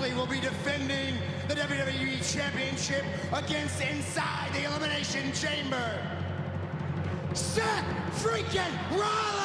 athlete will be defending the WWE Championship against inside the Elimination Chamber, Seth freaking Rollins!